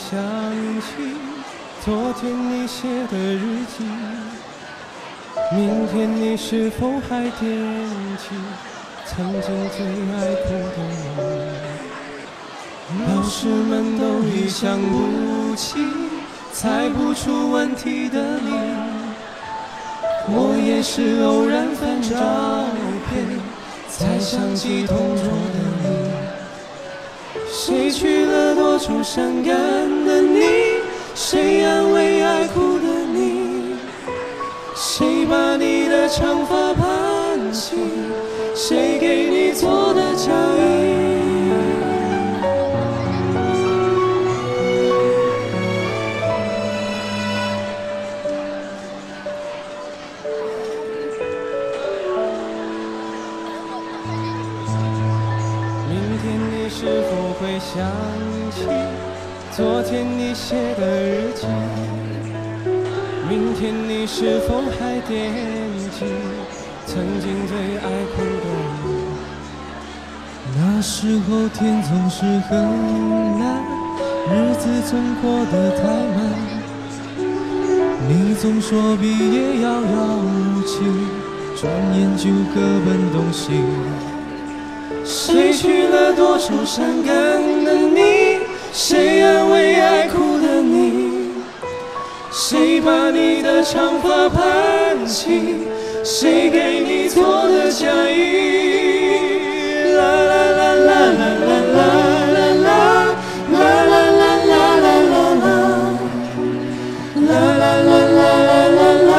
想起昨天你写的日记，明天你是否还惦记曾经最爱哭的你？老师们都已想不起猜不出问题的你，我也是偶然翻照片才想起同桌的你。谁去了多愁善感的你？谁安慰爱哭的你？谁把你的长发盘起？谁给你做的嫁衣？明天你是否会想起昨天你写的日记？明天你是否还惦记曾经最爱哭的你？那时候天总是很蓝，日子总过得太慢，你总说毕业遥遥无期，转眼就各奔东西。谁去了多愁善感的你？谁安慰爱哭的你？谁把你的长发盘起？谁给你做的嫁衣？啦啦啦啦啦啦啦啦啦啦啦啦啦啦啦啦啦啦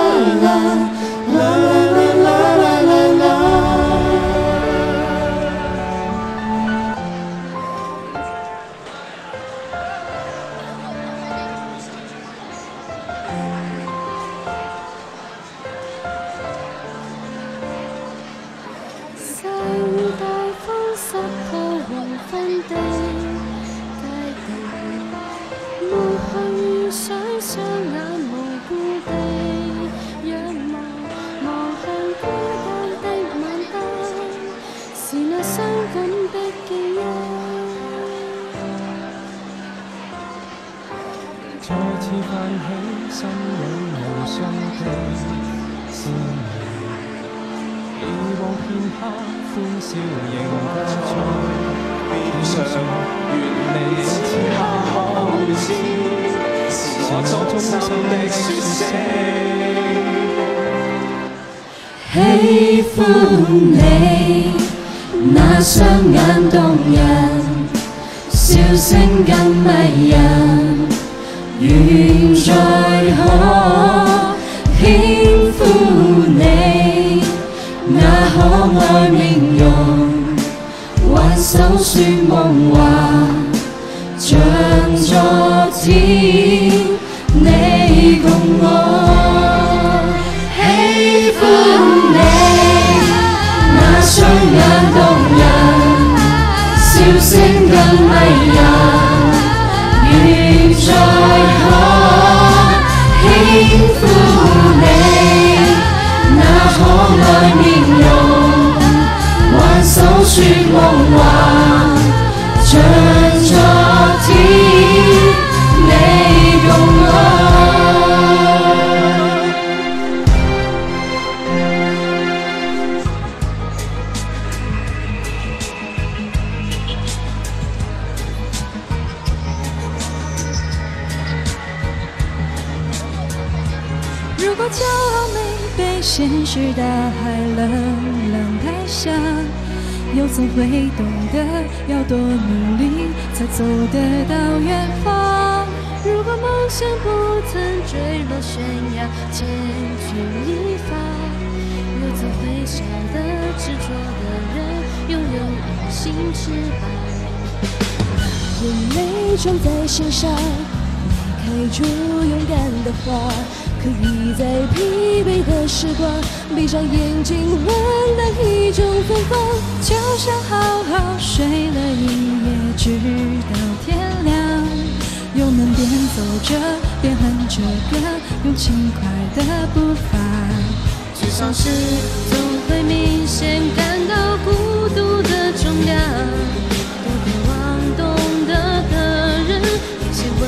坐似泛起心裏無雙的思念，以往片刻歡笑仍不再面上，願你此刻可知，是我衷心的說聲喜歡你，那雙眼動人，笑聲更迷人。願再可輕撫你那可愛面容，挽手說夢話，像昨天你共我。喜歡你那雙眼動人，笑聲更迷人。願再可輕撫你那可愛面容，挽手說夢話，像昨天你共我。 如果骄傲没被现实大海冷冷拍下，又怎会懂得要多努力才走得到远方？如果梦想不曾坠落悬崖，千钧一发，又怎会晓得执着的人拥有隐形翅膀？眼泪装在心上，开出勇敢的花，可以在疲惫的时光，闭上眼睛温暖一种芬芳，就像好好睡了一夜，直到天亮，又能边走着边哼着歌，用轻快的步伐。 至少是总会明显感到孤独的重量，多渴望懂得的人，一些温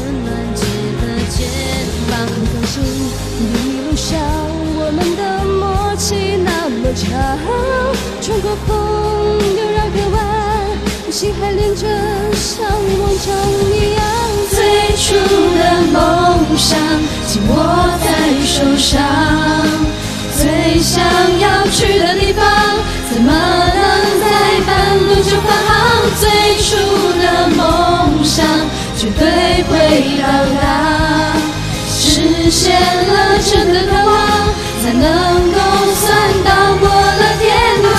穿过朋友绕个弯，心还连着，像往常一样。最初的梦想紧握在手上，最想要去的地方，怎么能在半路就返航？最初的梦想绝对会到达，实现了真的渴望，才能够算到过了天堂。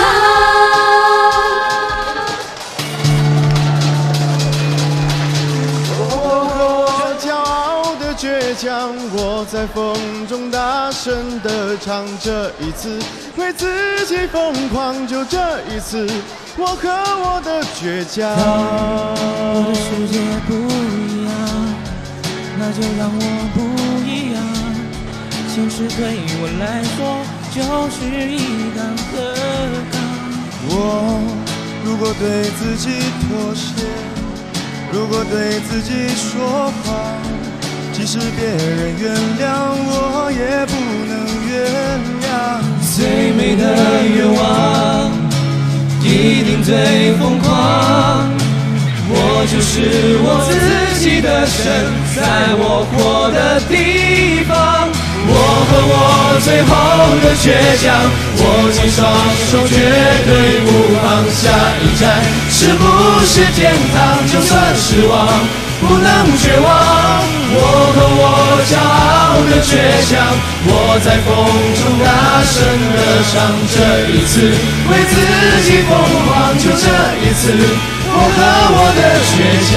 我在风中大声地唱，这一次为自己疯狂，就这一次，我和我的倔强。 我的世界不一样，那就让我不一样。现实对我来说就是一杆河杠。 我如果对自己妥协，如果对自己说谎，即使别人原谅我，也不能原谅。 最美的愿望，一定最疯狂。我就是我自己的神，在我活的地方。我和我最后的倔强，握紧双手，绝对不放。下一站是不是天堂？就算失望，不能绝望。我和我骄傲的倔强，我在风中大声地唱。这一次为自己疯狂，就这一次，我和我的倔强。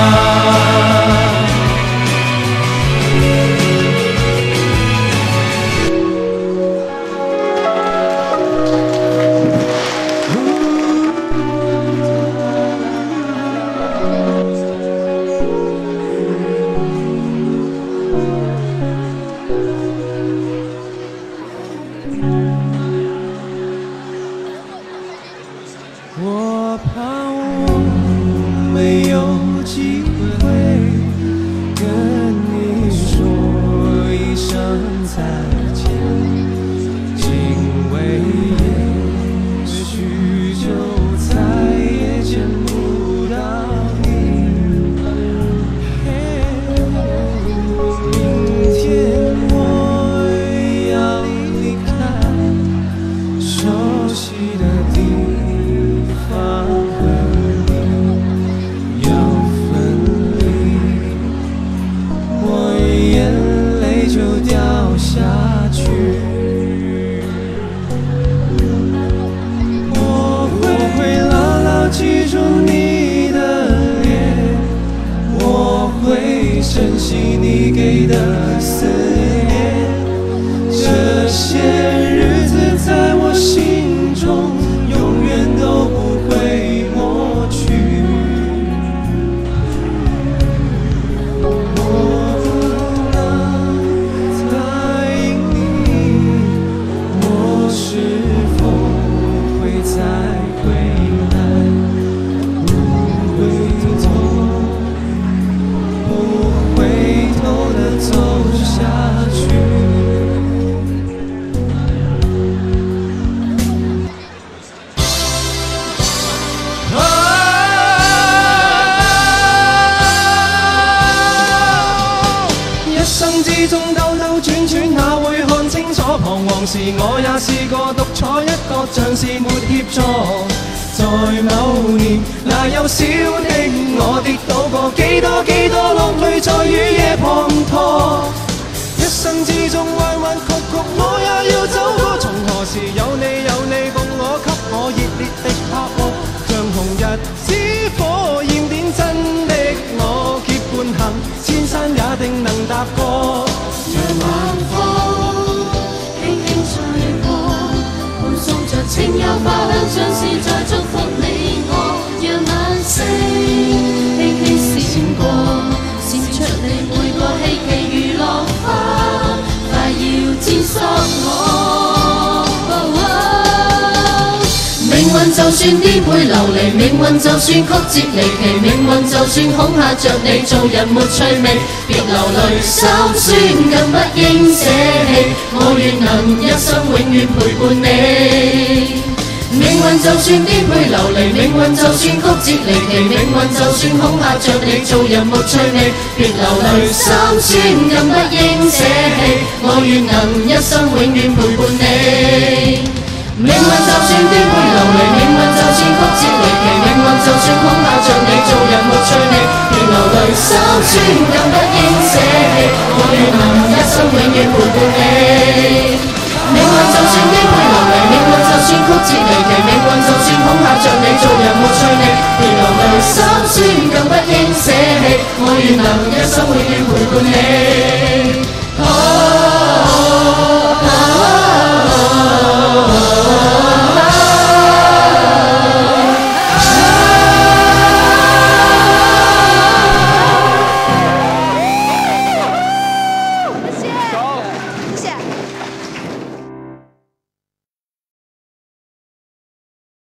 我怕我没有机会跟你说一声再见，因为也许就再也见不到你。明天我要离开熟悉的地方。下去，我会牢牢记住你的脸，我会珍惜你给的思念，这些日子在我心中永远都不会抹去。之中兜兜轉轉，哪會看清楚？彷徨時我也試過獨坐一個，像是沒協助。在某年，那幼小的我跌倒過，幾多樂淚在雨夜滂沱。一生之中彎彎曲曲，我也要走過。從何時有你共我，給我熱烈的拍和，像紅日之火焰點真的我結伴行，千山也定能踏過。 讓晚風輕輕吹過，伴送着清幽花香，像是在祝福你我。讓晚星輕輕閃過，閃出你每個希冀如浪花，快要沾濕我。命運就算算顛沛流離，命運就算曲折離奇，命運就算恐嚇着你，做人沒趣味，別流淚心酸，更不應捨棄。我願能一生永遠陪伴你。命運就算顛沛流離，命運就算曲折離奇，命運就算恐嚇着你，做人無趣味，別流淚心酸，更不應捨棄。我願能一生永遠陪伴你。命運就算顛沛流離，命運就算曲折離奇，命運就算恐嚇着你，做人無趣味，別流淚心酸，更不應捨棄。我願能一生永遠陪伴你。命運就算顛沛流離，命運就算曲折離奇，命運就算恐嚇着你，做人無趣味，別流淚心酸，更不應捨棄。我願能一生永遠陪伴你。